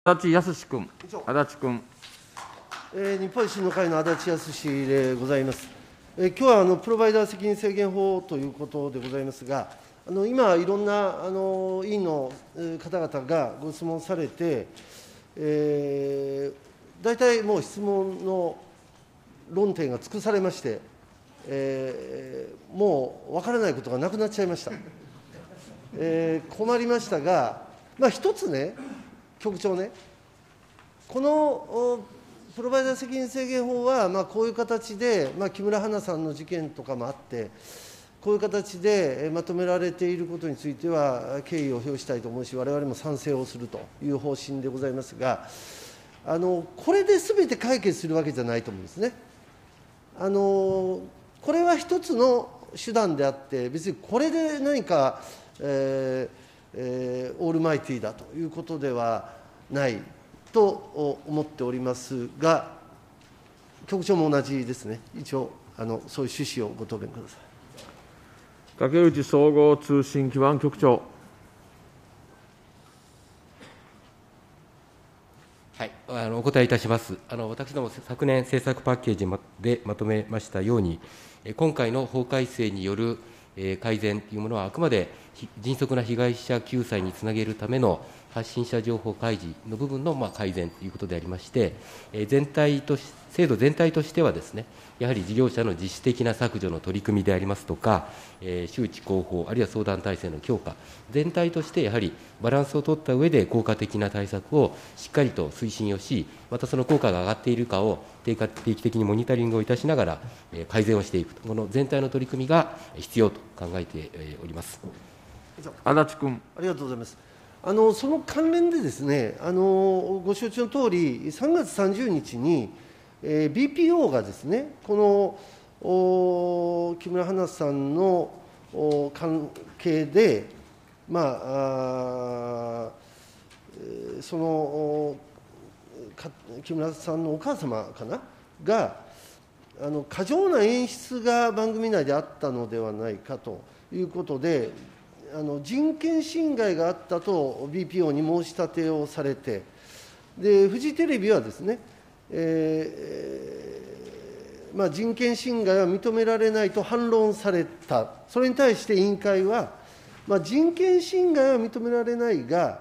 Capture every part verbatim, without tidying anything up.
足立康君、足立君。 えー、日本維新の会の足立康でございます。えー、今日はあのプロバイダー責任制限法ということでございますが、あの今、いろんなあの委員の方々がご質問されて、えー、大体もう質問の論点が尽くされまして、えー、もう分からないことがなくなっちゃいました。えー、困りましたが、まあ、一つね、局長ね、このプロバイダー責任制限法は、まあ、こういう形で、まあ、木村花さんの事件とかもあって、こういう形でまとめられていることについては、敬意を表したいと思うし、われわれも賛成をするという方針でございますが、あのこれですべて解決するわけじゃないと思うんですね。あのこれは一つの手段であって、別にこれで何か、えーえー、オールマイティーだということではないと思っておりますが、局長も同じですね、一応、あのそういう趣旨をご答弁ください。 竹内総合通信基盤局長。 はい、あのお答えいたします。あの私ども昨年、政策パッケージでまとめましたように、今回の法改正による改善というものは、あくまで迅速な被害者救済につなげるための発信者情報開示の部分のまあ改善ということでありまして、全体とし制度全体としてはですね、やはり事業者の自主的な削除の取り組みでありますとか、周知広報、あるいは相談体制の強化、全体としてやはりバランスを取った上で効果的な対策をしっかりと推進をし、またその効果が上がっているかを定期的にモニタリングをいたしながら改善をしていく、この全体の取り組みが必要と考えております。 足立君。 ありがとうございます。あのその関連でですね、あのご承知のとおり、さんがつさんじゅうにちに、えー、ビーピーオー がですね、このお木村花さんのお関係で、まあ、あそのか木村さんのお母様かなが、あの過剰な演出が番組内であったのではないかということで、あの人権侵害があったと ビーピーオー に申し立てをされて、でフジテレビはですね、えーまあ、人権侵害は認められないと反論された、それに対して委員会は、まあ、人権侵害は認められないが、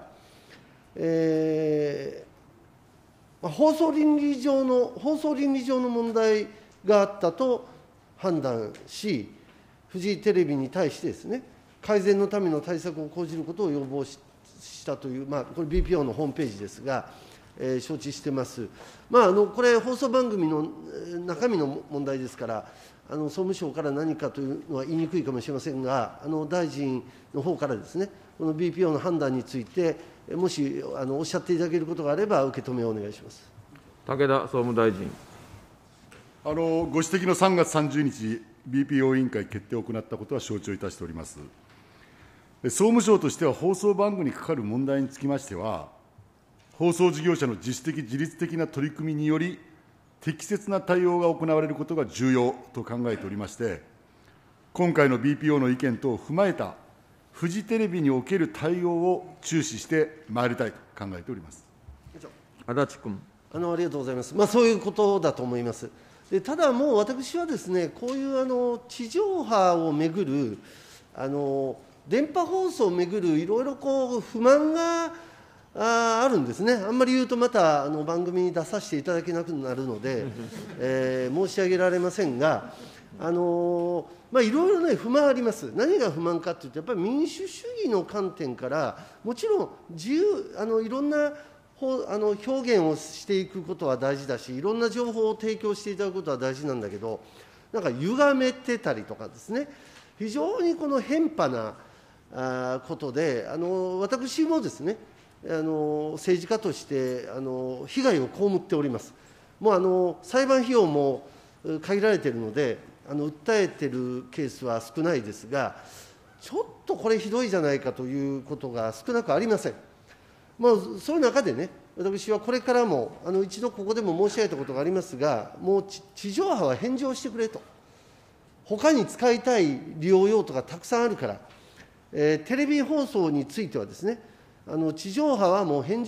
えーまあ、放送倫理上の放送倫理上の問題があったと判断し、フジテレビに対してですね、改善のための対策を講じることを要望したという、まあ、これ ビーピーオー のホームページですが、えー、承知してます。まあ、あのこれ、放送番組の中身の問題ですから、あの総務省から何かというのは言いにくいかもしれませんが、あの大臣の方からですね、この ビーピーオー の判断について、もしあのおっしゃっていただけることがあれば、受け止めをお願いします。 武田総務大臣。 あのご指摘のさんがつさんじゅうにち、ビーピーオー 委員会決定を行ったことは承知をいたしております。総務省としては、放送番組にかかる問題につきましては、放送事業者の自主的、自律的な取り組みにより、適切な対応が行われることが重要と考えておりまして、今回の ビーピーオー の意見等を踏まえた、フジテレビにおける対応を注視してまいりたいと考えております。 足立君。 あのありがとうございます。まあ、そういうことだと思います。でただ、もう私はですね、こういうあの地上波をめぐるあの電波放送をめぐるいろいろこう不満がああるんですね。あんまり言うとまたあの番組に出させていただけなくなるので、えー、申し上げられませんが、あのまあ、いろいろね、不満あります。何が不満かというと、やっぱり民主主義の観点から、もちろん自由、あのいろんなあの表現をしていくことは大事だし、いろんな情報を提供していただくことは大事なんだけど、なんか歪めてたりとかですね、非常にこの偏頗なあことで、あの私もですね、あの政治家としてあの被害を被っております。もうあの裁判費用も限られているので、あの訴えているケースは少ないですが、ちょっとこれひどいじゃないかということが少なくありません。まあ、そういう中でね、私はこれからも、あの一度ここでも申し上げたことがありますが、もう地上波は返上してくれと、他に使いたい利用用途がたくさんあるから、えー、テレビ放送についてはですね、あの地上波はもう返上と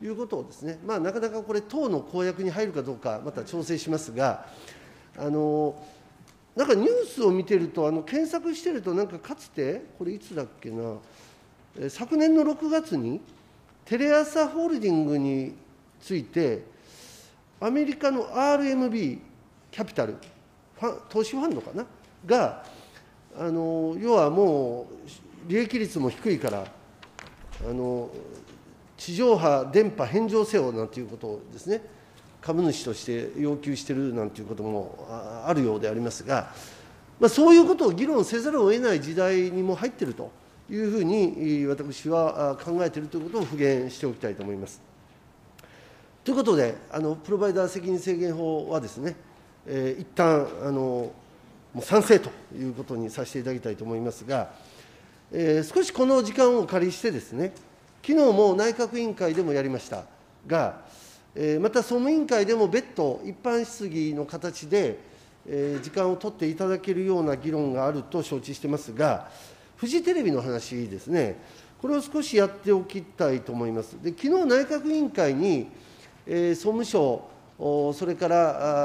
いうことをですね、まあ、なかなかこれ、党の公約に入るかどうか、また調整しますが、あのなんかニュースを見てると、あの検索してると、なんかかつて、これいつだっけな、え昨年のろくがつに、テレ朝ホールディングについて、アメリカの アールエムビー キャピタル、ファン投資ファンドかな、が、あの要はもう、利益率も低いから、あの地上波、電波返上せよなんていうことをですね、株主として要求しているなんていうこともあるようでありますが、まあ、そういうことを議論せざるを得ない時代にも入っているというふうに、私は考えているということを付言しておきたいと思います。ということで、あのプロバイダー責任制限法はですね、えー、一旦あのもう賛成ということにさせていただきたいと思いますが、えー、少しこの時間をお借りしてですね、昨日も内閣委員会でもやりましたが、えー、また総務委員会でも別途、一般質疑の形で、えー、時間を取っていただけるような議論があると承知してますが、フジテレビの話ですね、これを少しやっておきたいと思います。で、昨日内閣委員会に、えー、総務省、それから、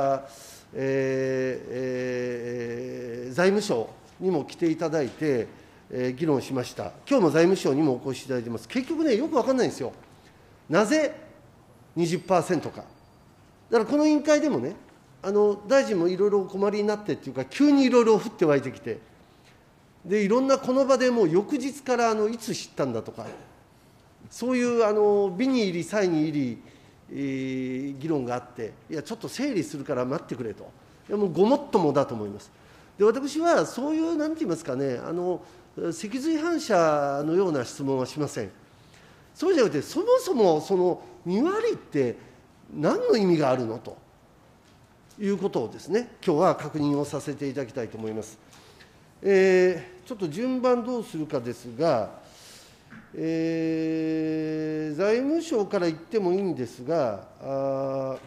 あえーえー、財務省にも来ていただいて、えー、議論しました。今日も財務省にもお越しいただいてます。結局ね、よく分かんないんですよ。なぜにじゅっパーセント か。だからこの委員会でもね、あの大臣もいろいろお困りになってっていうか、急にいろいろ降って湧いてきて、でいろんなこの場でもう翌日からあのいつ知ったんだとか、そういうあの美に入り、才に入り、えー、議論があって、いや、ちょっと整理するから待ってくれと、いやもうごもっともだと思います。で、私はそういう、なんて言いますかね、あの脊髄反射のような質問はしません。そうじゃなくて、そもそもそのに割って何の意味があるのということをですね、今日は確認をさせていただきたいと思います。えー、ちょっと順番どうするかですが、えー、財務省から言ってもいいんですが、あ、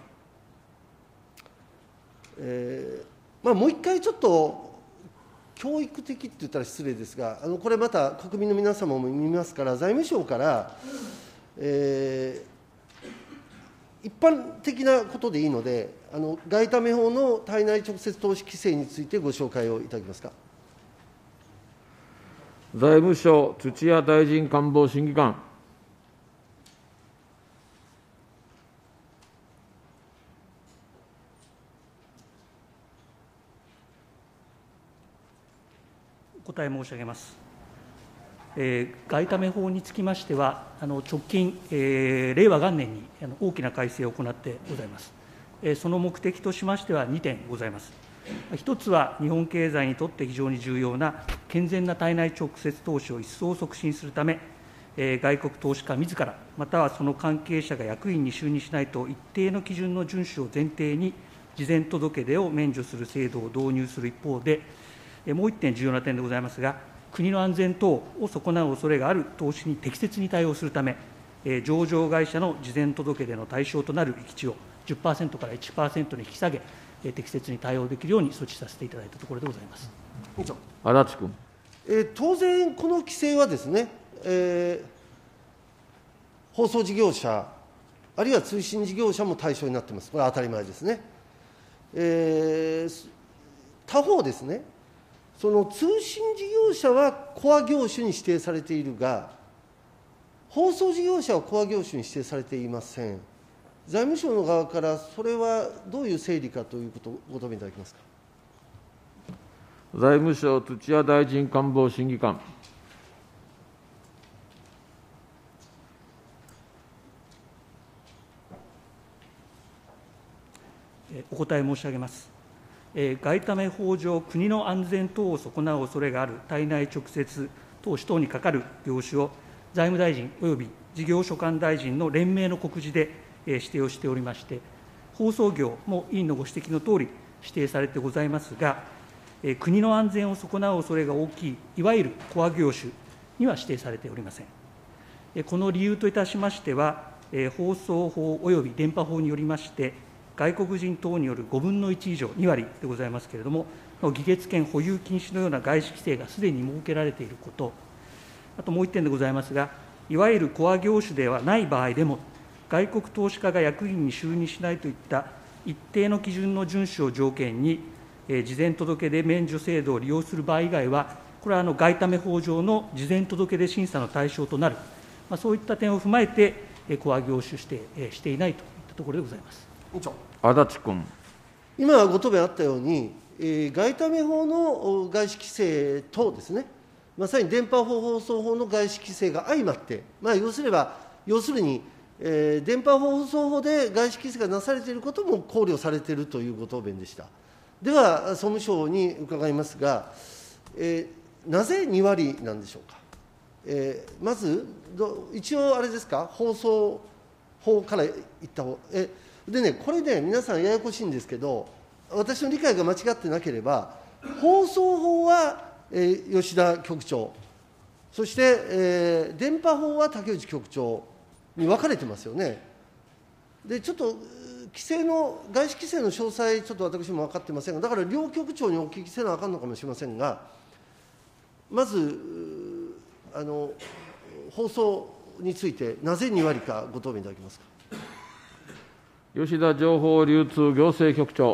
えーまあ、もう一回ちょっと教育的って言ったら失礼ですが、あのこれまた国民の皆様も見ますから、財務省から、えー、一般的なことでいいので、あの外為法の対内直接投資規制についてご紹介をいただけますか。 財務省、土屋大臣官房審議官。 お答え申し上げます。えー、外為法につきましては、あの直近、えー、令和元年にあの大きな改正を行ってございます。えー、その目的としましてはにてんございます。一つは、日本経済にとって非常に重要な健全な対内直接投資を一層促進するため、えー、外国投資家みずから、またはその関係者が役員に就任しないと一定の基準の遵守を前提に、事前届出を免除する制度を導入する一方で、もう一点重要な点でございますが、国の安全等を損なう恐れがある投資に適切に対応するため、上場会社の事前届出の対象となる域値を じゅっパーセント から いちパーセント に引き下げ、適切に対応できるように措置させていただいたところでございます。 足立君。 えー、当然、この規制はですね、えー、放送事業者、あるいは通信事業者も対象になっています。これは当たり前ですね。えー、他方ですね、その通信事業者はコア業種に指定されているが、放送事業者はコア業種に指定されていません。財務省の側から、それはどういう整理かということをご答弁いただけますか。 財務省、土屋大臣官房審議官。 お答え申し上げます。外為法上、国の安全等を損なう恐れがある対内直接投資等にかかる業種を、財務大臣および事業所管大臣の連名の告示で指定をしておりまして、放送業も委員のご指摘のとおり指定されてございますが、国の安全を損なう恐れが大きい、いわゆるコア業種には指定されておりません。この理由といたしましては、放送法および電波法によりまして、外国人等によるごぶんのいち以上、に割でございますけれども、議決権保有禁止のような外資規制がすでに設けられていること、あともう一点でございますが、いわゆるコア業種ではない場合でも、 外国投資家が役員に就任しないといった一定の基準の遵守を条件に、えー、事前届で免除制度を利用する場合以外は、これはあの外為法上の事前届で審査の対象となる、まあ、そういった点を踏まえて、えー、コア業種指定、えー、していないといったところでございます。 委員長、 足立君。 今、ご答弁あったように、えー、外為法の外資規制とですね、まさに電波法放送法の外資規制が相まって、まあ、要すれば、要するに、えー、電波放送法で外資規制がなされていることも考慮されているというご答弁でした。では、総務省に伺いますが、えー、なぜに割なんでしょうか。えー、まずど、一応あれですか、放送法からいった方えでね、これね、皆さんややこしいんですけど、私の理解が間違ってなければ、放送法は、えー、吉田局長、そして、えー、電波法は竹内局長に分かれてますよね。で、ちょっと規制の、外資規制の詳細、ちょっと私も分かってませんが、だから両局長にお聞きせなあかんのかもしれませんが、まず、あの放送について、なぜに割か、ご答弁いただけますか。 吉田情報流通行政局長。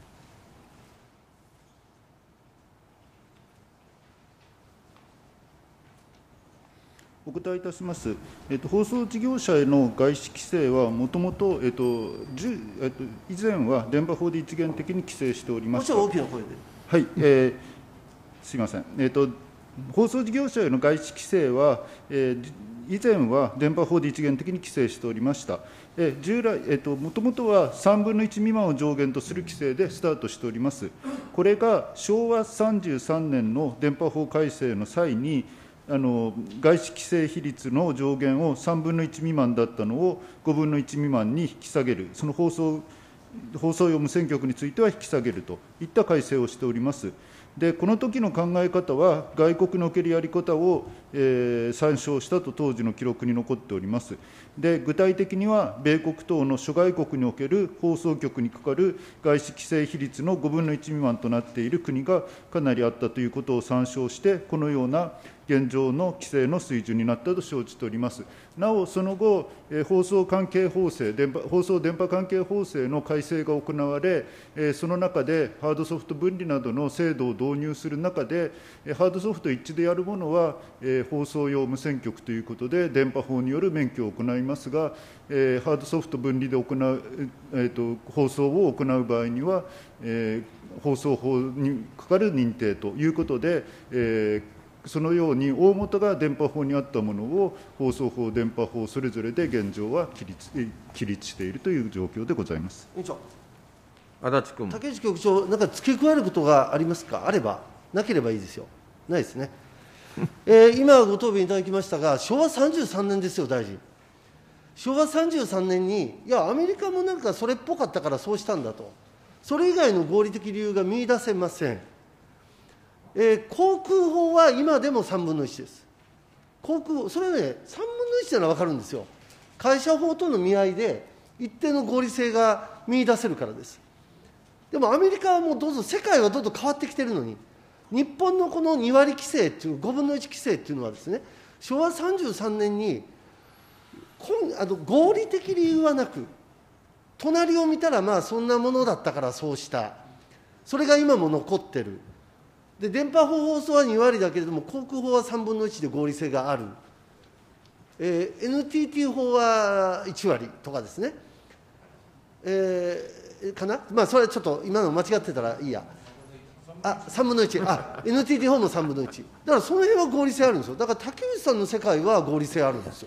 お答えいたします。えっと、放送事業者への外資規制は、もともと、えっとえっと、以前は電波法で一元的に規制しておりました。 もうちょい大きな声で。 はい、えー、すみません。えっと、放送事業者への外資規制は、えー、以前は電波法で一元的に規制しておりました。え従来、えっと、もともとはさんぶんのいち未満を上限とする規制でスタートしております。これがしょうわさんじゅうさんねんの電波法改正の際に、あの外資規制比率の上限をさんぶんのいち未満だったのをごぶんのいち未満に引き下げる、その放送放送用無線局については引き下げるといった改正をしております。で、この時の考え方は、外国におけるやり方を、えー、参照したと当時の記録に残っております。で、具体的には、米国等の諸外国における放送局にかかる外資規制比率のごぶんのいち未満となっている国がかなりあったということを参照して、このような現状の規制の水準になったと承知しております。なお、その後、えー、放送関係法制、電波放送電波関係法制の改正が行われ、えー、その中でハードソフト分離などの制度を導入する中で、えー、ハードソフト一致でやるものは、えー、放送用無線局ということで、電波法による免許を行いますが、えー、ハードソフト分離で行う、えー、と放送を行う場合には、えー、放送法にかかる認定ということで、えーそのように大元が電波法にあったものを放送法、電波法それぞれで現状は起立起立しているという状況でございます。 委員長、 足立君。 竹内局長、なんか付け加えることがありますか。あれば、なければいいですよ。ないですね。えー、今ご答弁いただきましたが、しょうわさんじゅうさんねんですよ、大臣。しょうわさんじゅうさんねんに、いや、アメリカもなんかそれっぽかったからそうしたんだと、それ以外の合理的理由が見出せません。えー、航空法は今でもさんぶんのいちです。航空法、それはね、さんぶんのいちなら分かるんですよ。会社法との見合いで、一定の合理性が見出せるからです。でもアメリカはもうどうぞ、世界はどんどん変わってきてるのに、日本のこのに割規制っていう、ごぶんのいち規制っていうのはですね、しょうわさんじゅうさんねんに、あの合理的理由はなく、隣を見たら、まあそんなものだったからそうした、それが今も残ってる。で電波法放送はに割だけれども、航空法はさんぶんのいちで合理性がある、えー、エヌティーティー 法はいち割とかですね、えー、かな、まあ、それはちょっと今の間違ってたらいいや、あさんぶんのいち、あ エヌティーティー 法もさんぶんのいち、だからその辺は合理性あるんですよ。だから竹内さんの世界は合理性あるんですよ。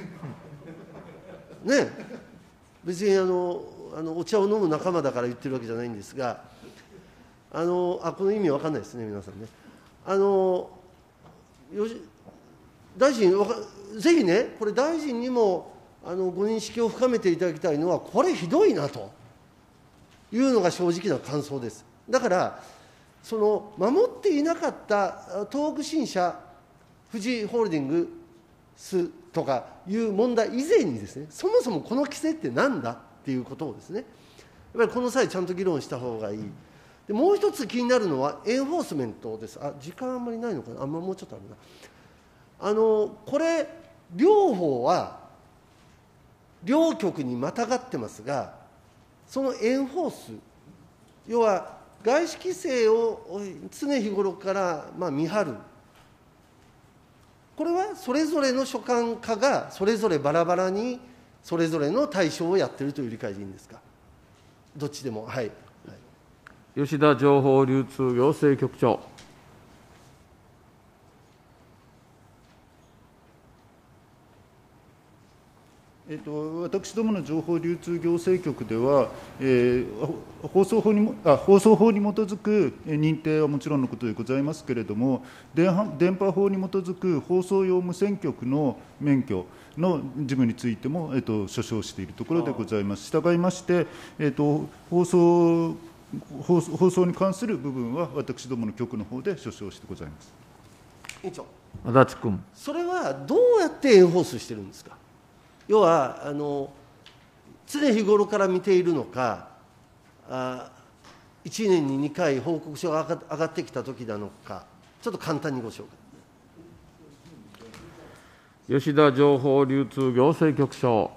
ね、別にあのあのお茶を飲む仲間だから言ってるわけじゃないんですが。あのあこの意味わかんないですね、皆さんね。あのよし大臣、ぜひね、これ、大臣にもあのご認識を深めていただきたいのは、これ、ひどいなというのが正直な感想です。だから、その守っていなかった東北新社、富士ホールディングスとかいう問題以前にですね、そもそもこの規制ってなんだっていうことをですね、やっぱりこの際、ちゃんと議論した方がいい。でもう一つ気になるのは、エンフォースメントです。あ、時間あんまりないのかな、あんまもうちょっとあるな。あのこれ、両方は、 両局にまたがってますが、そのエンフォース、要は外資規制を常日頃からまあ見張る、これはそれぞれの所管課がそれぞれバラバラにそれぞれの対象をやっているという理解でいいんですか。どっちでも。はい、はい、 吉田情報流通行政局長。 えっと、私どもの情報流通行政局では、えー、放送法にもあ放送法に基づく認定はもちろんのことでございますけれども、電波電波法に基づく放送用無線局の免許の事務についても、えっと、所掌しているところでございます。したがいまして、えっと、放送放送放送に関する部分は、私どもの局の方で所掌してございます。 委員長、 足立君。 それはどうやってエンフォースしてるんですか。要はあの常日頃から見ているのか、あいちねんににかい報告書が上がってきたときなのか、ちょっと簡単にご紹介。 吉田情報流通行政局長。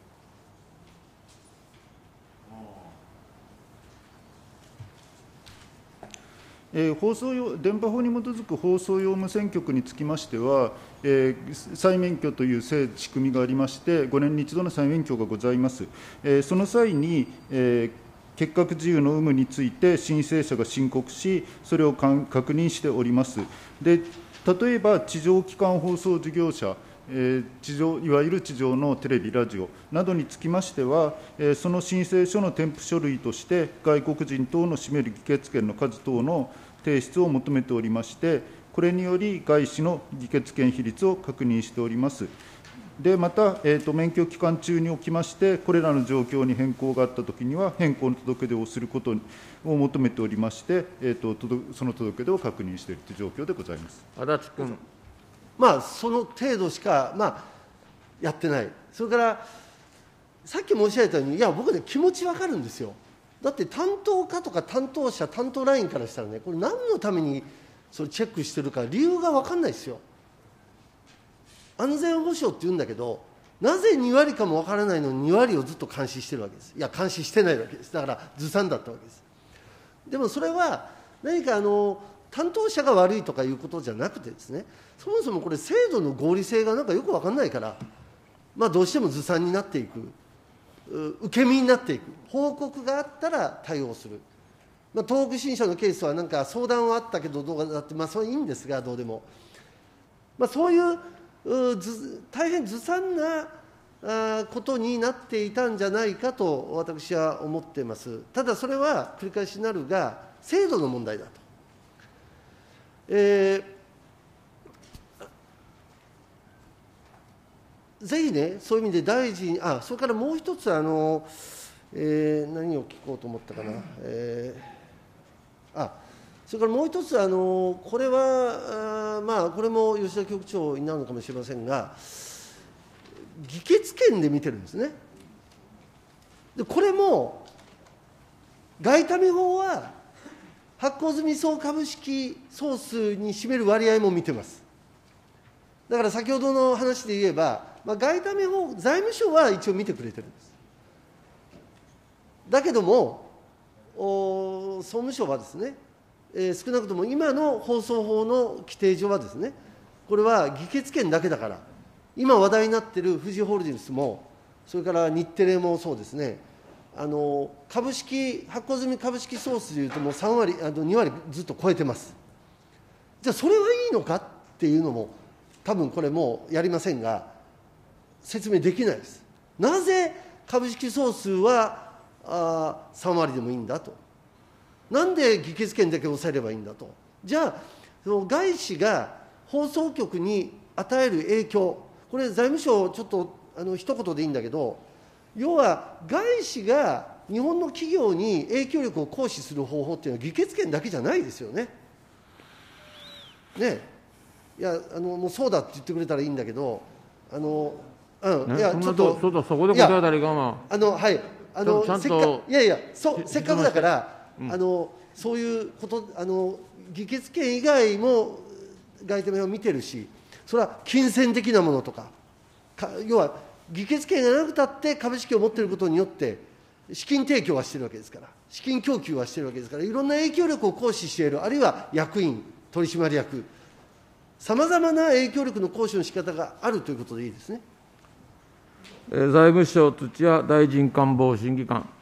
えー、放送用電波法に基づく放送用無線局につきましては、えー、再免許という仕組みがありまして、ごねんに一度の再免許がございます。えー、その際に、えー、結核自由の有無について申請者が申告し、それを確認しております。で、例えば地上基幹放送事業者、えー、地上いわゆる地上のテレビ、ラジオなどにつきましては、えー、その申請書の添付書類として、外国人等の占める議決権の数等の提出を求めておりまして、これにより外資の議決権比率を確認しております。で、また、えーと、免許期間中におきまして、これらの状況に変更があったときには、変更の届け出をすることを求めておりまして、えーと、その届け出を確認しているという状況でございます。 足立君。 まあ、その程度しか、まあ、やってない。それから、さっき申し上げたように、いや、僕ね、気持ちわかるんですよ。だって担当課とか担当者、担当ラインからしたらね、これ、何のためにそれチェックしてるか、理由が分かんないですよ。安全保障って言うんだけど、なぜに割かも分からないのにに割をずっと監視してるわけです。いや、監視してないわけです。だから、ずさんだったわけです。でもそれは、何かあの担当者が悪いとかいうことじゃなくてですね、そもそもこれ、制度の合理性がなんかよく分かんないから、まあ、どうしてもずさんになっていく。受け身になっていく、報告があったら対応する、まあ、東北新社のケースはなんか相談はあったけどどうかなって、まあ、それはいいんですが、どうでも、まあ、そういうず大変ずさんなあことになっていたんじゃないかと私は思っています。ただそれは繰り返しになるが、制度の問題だと。えーぜひね、そういう意味で大臣、あ、それからもう一つ、あの、えー、何を聞こうと思ったかな、えー、あ、それからもう一つ、あの、これは、あまあ、これも吉田局長になるのかもしれませんが、議決権で見てるんですね。で、これも、外為法は、発行済み総株式総数に占める割合も見てます。だから先ほどの話で言えば、まあ、外為法、財務省は一応見てくれてるんです。だけども、総務省はですね、えー、少なくとも今の放送法の規定上はですね、これは議決権だけだから、今話題になっている富士ホールディングスも、それから日テレもそうですね、あの株式、発行済み株式総数でいうと、もうさん割、あのに割ずっと超えてます。じゃあ、それはいいのかっていうのも、多分これもうやりませんが、説明できないです。なぜ株式総数はあさん割でもいいんだと。なんで議決権だけ抑えればいいんだと。じゃあ、その外資が放送局に与える影響、これ、財務省、ちょっとあの一言でいいんだけど、要は外資が日本の企業に影響力を行使する方法っていうのは、議決権だけじゃないですよね。ねいやあのもうそうだって言ってくれたらいいんだけど、あのうん、いやちょっとそそこで答えたらいいかな。 あのはいあのちゃんとせっかいやいやそせっかくだから、 うん、 あのそういうことあの議決権以外も外為を見てるし、それは金銭的なものとか、か要は議決権がなくたって株式を持っていることによって、資金提供はしているわけですから、資金供給はしているわけですから、いろんな影響力を行使している、あるいは役員、取締役、さまざまな影響力の行使の仕方があるということでいいですね。 財務省、土屋大臣官房審議官。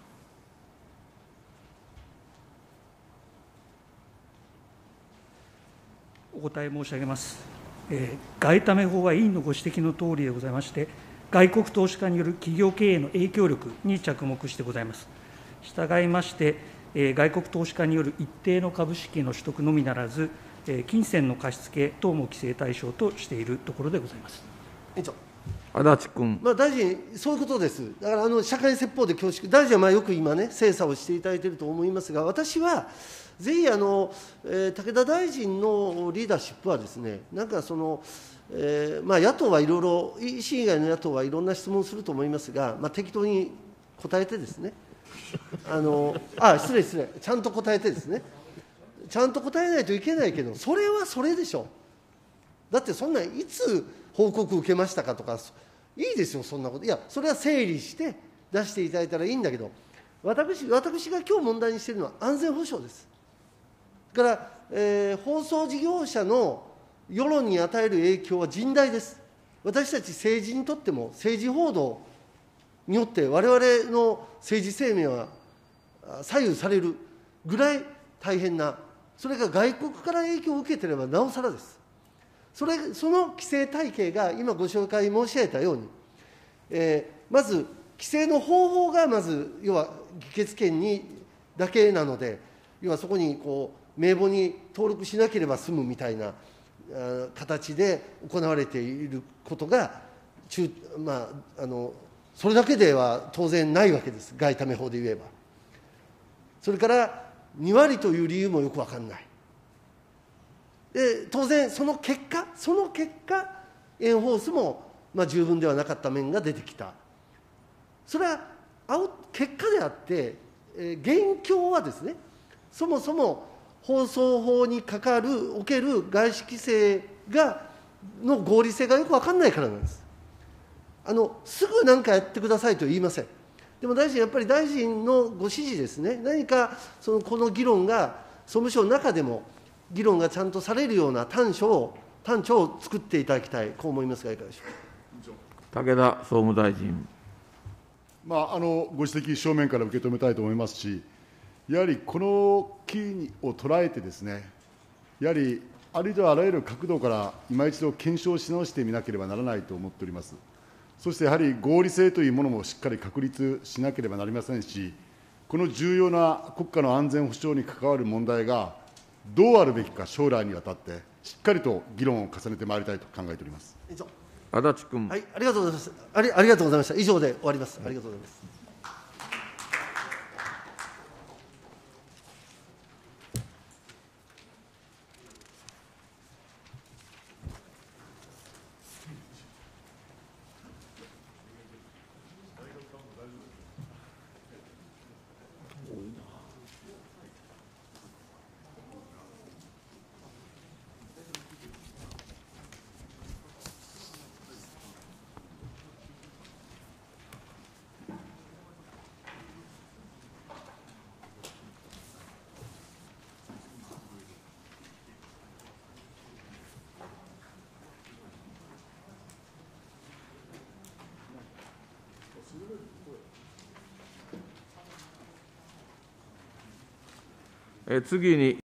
お答え申し上げます。えー、外為法は委員のご指摘のとおりでございまして、外国投資家による企業経営の影響力に着目してございます。従いまして、えー、外国投資家による一定の株式の取得のみならず、えー、金銭の貸付等も規制対象としているところでございます。 委員長。 足立君。 まあ、大臣、そういうことです。だからあの社会説法で恐縮、大臣はまあよく今ね、精査をしていただいていると思いますが、私はぜひあの、えー、武田大臣のリーダーシップはですね、なんかその、えーまあ、野党はいろいろ、維新以外の野党はいろんな質問をすると思いますが、まあ、適当に答えてですね、あのあ失礼、失礼、ちゃんと答えてですね、ちゃんと答えないといけないけど、それはそれでしょ。だってそんな、いつ報告受けましたかとか、いいですよ、そんなこと。いや、それは整理して出していただいたらいいんだけど、私私が今日問題にしているのは安全保障です。だから、えー、放送事業者の世論に与える影響は甚大です。私たち政治にとっても、政治報道によって我々の政治生命は左右されるぐらい大変な、それが外国から影響を受けていればなおさらです。それその規制体系が今ご紹介申し上げたように、えー、まず規制の方法がまず要は議決権にだけなので、要はそこにこう名簿に登録しなければ済むみたいな形で行われていることが中、まあ、あのそれだけでは当然ないわけです、外為法で言えば。それからに割という理由もよく分かんない。で当然その結果、その結果、エンフォースもまあ十分ではなかった面が出てきた。それは結果であって、えー、現況はですね、そもそも放送法にかかる、おける外資規制がの合理性がよく分かんないからなんです。あのすぐ何かやってくださいとは言いません。でも大臣、やっぱり大臣のご指示ですね、何かそのこの議論が総務省の中でも議論がちゃんとされるような短所を短所を作っていただきたい、こう思いますが、いかがでしょうか。 武田総務大臣。 まあ、あのご指摘、正面から受け止めたいと思いますし、やはりこの機を捉えてですね、やはりありとあらゆる角度から今一度検証し直してみなければならないと思っております。そしてやはり合理性というものもしっかり確立しなければなりませんし、この重要な国家の安全保障に関わる問題がどうあるべきか、将来にわたってしっかりと議論を重ねてまいりたいと考えております。 足立君。 はい、ありがとうございます。あり、ありがとうございました。以上で終わります。ありがとうございます。 え次に